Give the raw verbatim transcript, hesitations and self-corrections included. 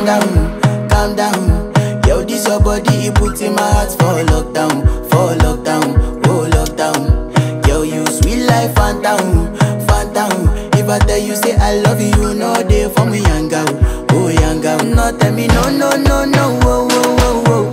calm down, calm down. Yo, this your body, it puts in my heart for lockdown, for lockdown, oh lockdown. Yo, you sweet life, phantom, phantom. If I tell you say I love you, you know they for me young girl, oh young girl. No tell me no, no, no, no, oh, oh, oh, oh.